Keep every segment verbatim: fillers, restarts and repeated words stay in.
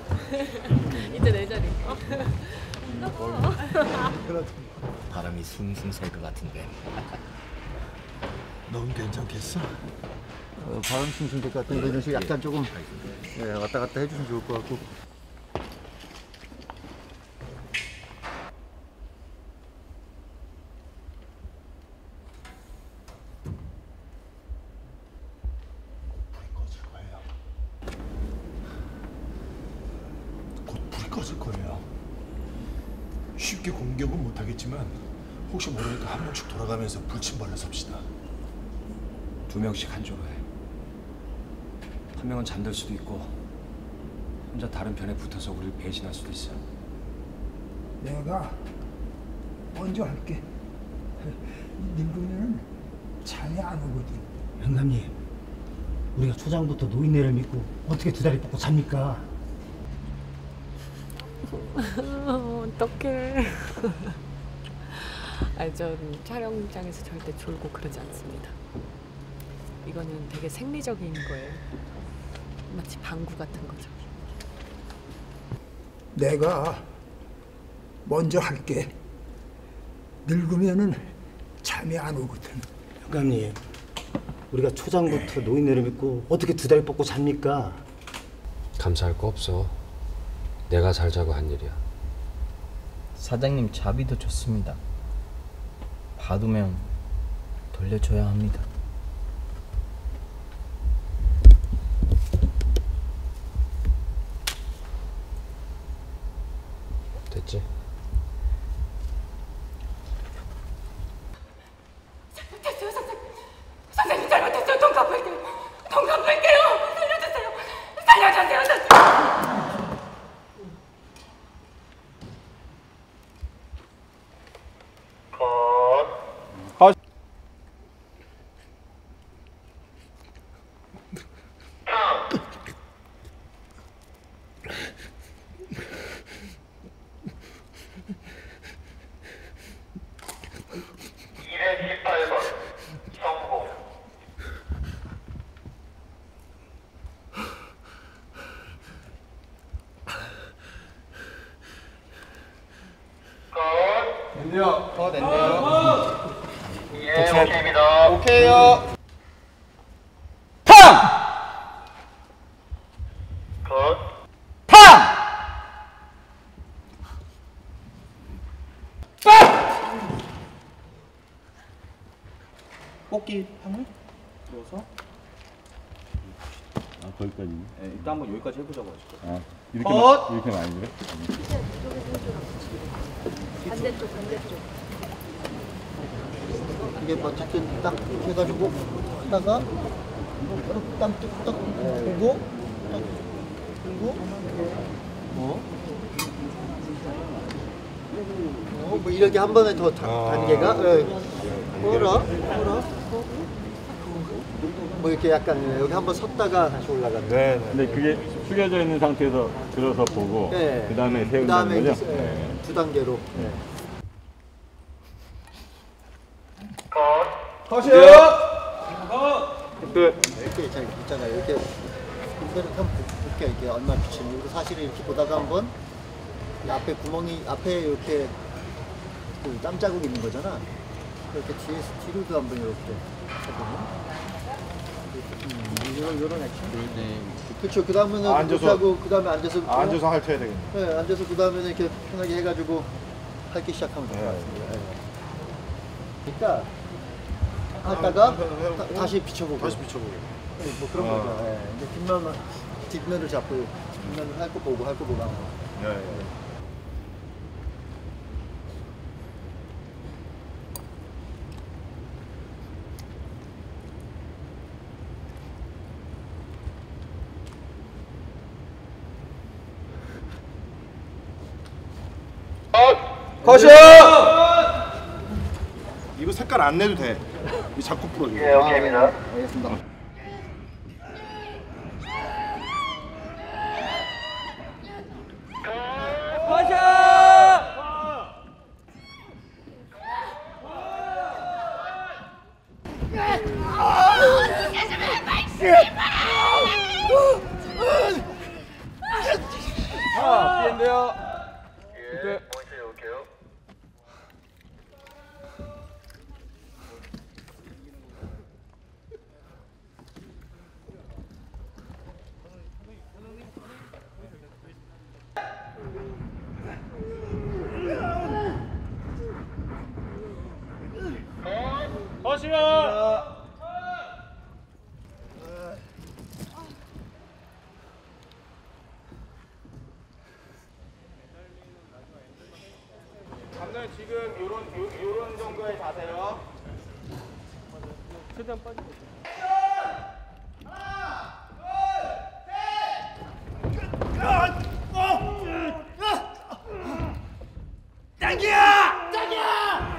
이제 내 자리. 바람이 숭숭 셀 것 같은데. 넌 괜찮겠어? 어, 바람 숭숭 될 것 같은데 이런 식으로 약간 조금 예, 왔다 갔다 해주시면 좋을 것 같고. 불이 꺼질 거예요. 곧 불이 꺼질 거예요. 쉽게 공격은 못하겠지만 혹시 모르니까 한 명씩 돌아가면서 불침벌려 섭시다. 두 명씩 한 조로 해. 한 명은 잠들 수도 있고 혼자 다른 편에 붙어서 우리를 배신할 수도 있어. 내가 먼저 할게. 늙으면 잠이 안 오거든. 영감님, 우리가 초장부터 노인네를 믿고 어떻게 두 다리 뻗고 잡니까? 어떡해. 아니, 전 촬영장에서 절대 졸고 그러지 않습니다. 이거는 되게 생리적인 거예요. 마치 방구 같은 거죠. 내가 먼저 할게. 늙으면은 잠이 안 오거든. 영감님, 우리가 초장부터 노인네를 믿고 어떻게 두 다리 뻗고 잡니까? 감사할 거 없어. 내가 잘 자고 한 일이야. 사장님 자비도 좋습니다. 받으면 돌려줘야 합니다. 됐지? 됐어요, 선생님. 선생님 잘못했어요. 돈 갚을게요. 돈 갚을게요. 살려주세요. 살려주세요, 선생님. 이백십팔 번 성공. 컷. 됐네요. 더 됐네요. 예, 오케이입니다. 오케이요. 컷. 뽑기 판을 넣어서. 아 거기까지. 네, 일단 한번 여기까지 해보자고 하죠. 아 이렇게 컷! 마, 이렇게 많이 그래? 반대쪽, 반대쪽. 이게 뭐 어쨌든 딱 이렇게 해가지고 하다가 땀 뚝딱 보고 딱 들고 뭐 어, 뭐 이렇게 한 번에 더 다, 단계가 뭐라 뭐라 뭐 이렇게 약간 여기 한번 섰다가 다시 올라가는. 네. 근데 그게 숙여져 있는 상태에서 들어서 보고 네. 그 다음에 세운다는 그다음에 거죠? 이제, 네. 두 단계로. 네. 컷. 컷이요. 끝. 이렇게 잘 있잖아요. 이렇게 이거를 한번 볼게요. 이렇게 얼마 비치는. 이거 사실은 이렇게 보다가 한번 이 앞에 구멍이 앞에 이렇게 그 땀 자국 있는 거잖아. 이렇게 뒤에서 뒤로도 한번 이렇게 해보면. 음, 이런 이런 액션. 네. 그렇죠. 그 다음에는 아, 앉아서. 하고 그 다음에 앉아서. 아, 앉아서 핥아야 되겠네. 네, 앉아서 그 다음에는 이렇게 편하게 해가지고 핥기 시작하면 될 것 같습니다. 네. 그러니까 하다가 아, 다, 다시 비춰보고. 다시 비춰보고. 네, 뭐 그런 아. 거죠. 네. 이제 뒷면을 뒷면을 잡고 뒷면을 할 거 보고 할 거 보고 하는 거. 네. 네. 컷이요! 이거 색깔 안 내도 돼. 이 자꾸 풀어줘. 예, 오케이입니다. 알겠습니다. 아, 삐엔데요. 예, 포인트 해볼게요. 허시야. 감독님 지금 요런 요, 요런 정도의 자세요. 최대한 빠지고. 짱이야! 짱이야!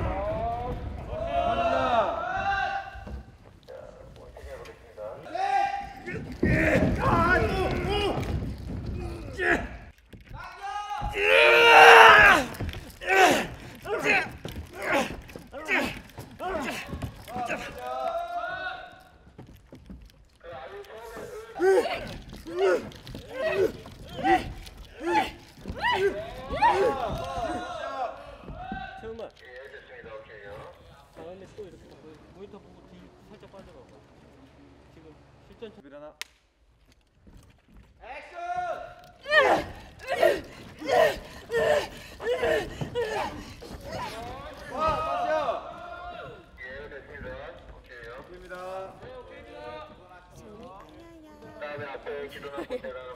태우만. 예, 됐습니다. 오케이요. 다음에 또 이렇게 모니터 보고 뒤 살짝 빠져봐. 지금 실전 차 일어나. 예, 됐습니다. 오케이요. 입니다. 그다음에 앞에 기도나 보세요.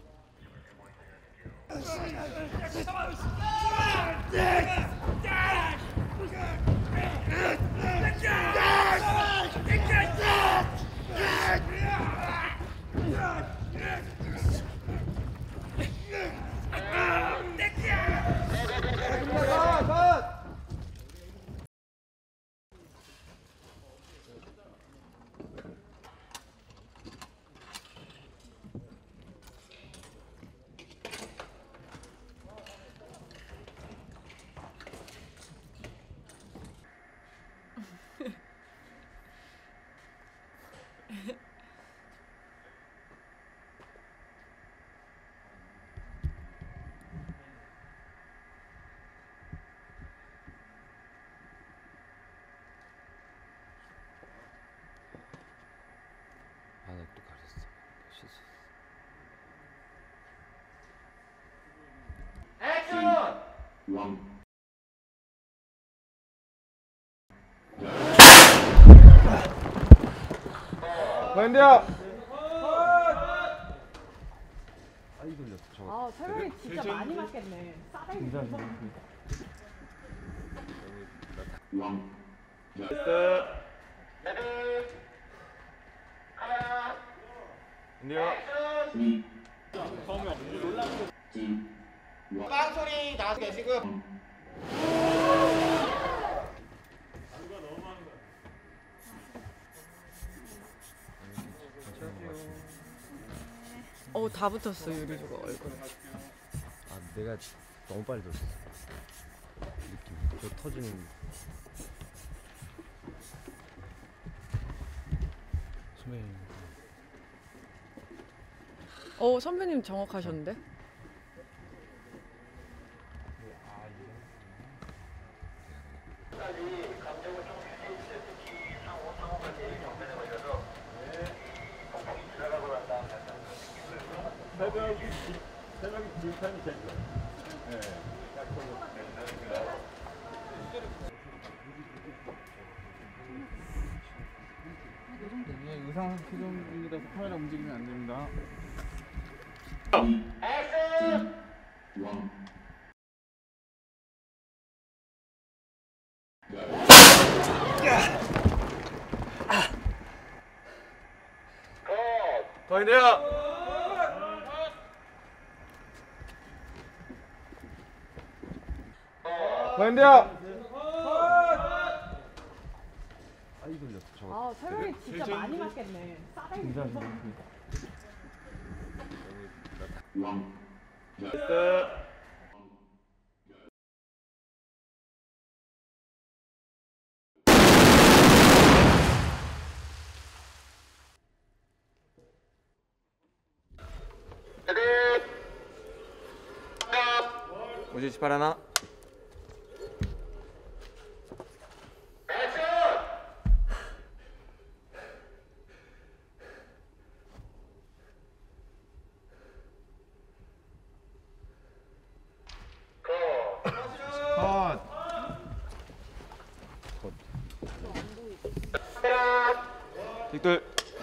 바닥도 가렸어. 씻었어. 밴드야. 아이 걸렸어. 저거. 아 세월이 진짜 많이 맞겠네. 싸대기. 레디. 카메라. 밴드야. 빵 소리 나서 계시고. 어, 다 붙었어 유리조가 얼굴에. 아 내가 너무 빨리 들었어. 느낌. 저 터지는. 선배님. 어, 선배님 정확하셨는데? 감정을 좀 유지해주세요. 특히 상호, 상호까지 정면에 걸려서 폭풍이 지나가고 난 다음에 약간 새벽이 새벽이 불타는 제일 좋아. 예. 예, 의상 표정이라서 카메라 움직이면 안 됩니다. 밴드야. 밴드야. 아이 걸렸어. 저거. 아 세월이 진짜 많이 맞겠네. 싸대기. 레디. 오십팔 하나. 빅돌.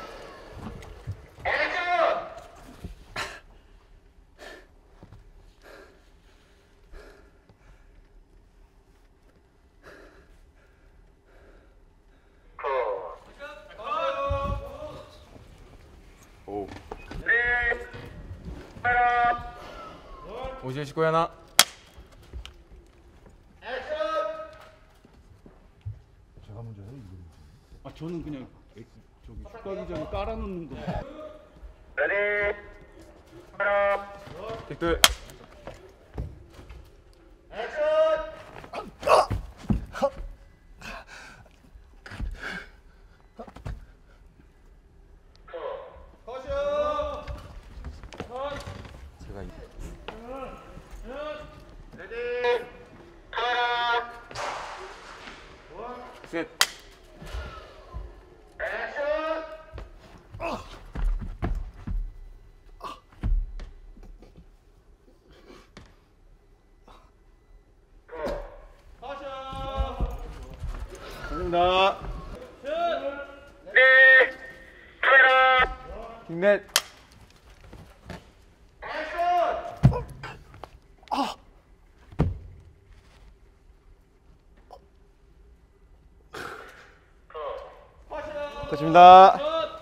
오. 오십구 하나. 제가 먼저요? 아 저는 그냥 엑- 저기 축구하기 전에 깔아놓는 거. 레디. 빅돌. 제가 이- 레디. 카메라. 셋. 액션. 감사합니다. 레디. 카메라. 빅넷. 좋습니다.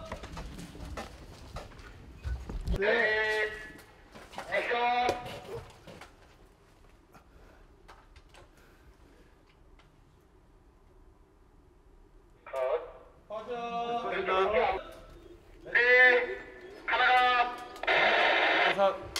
레디. 액션. 컷. 레디. 카메라. 감사.